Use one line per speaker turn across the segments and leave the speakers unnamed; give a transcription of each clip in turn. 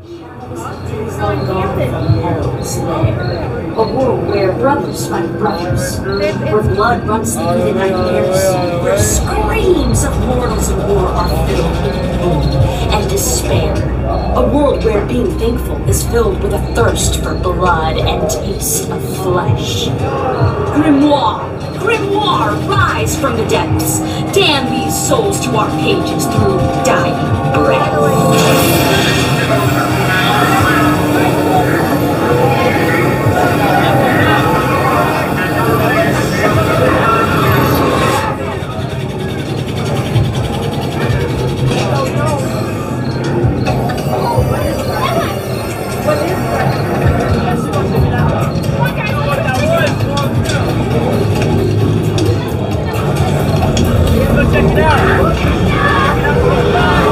Hell's Lair. A world where brothers fight brothers, where blood runs through the night airs, where screams of mortals in war are filled with woe and despair. A world where being thankful is filled with a thirst for blood and taste of flesh. Grimoire! Grimoire, rise from the depths! Damn these souls to our pages through dying breath!
Check it out!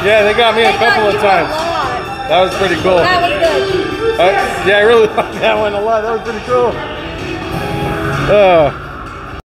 Yeah, they got me a couple of times. That was pretty cool.
That was good.
Yeah, I really liked that one a lot. That was pretty cool.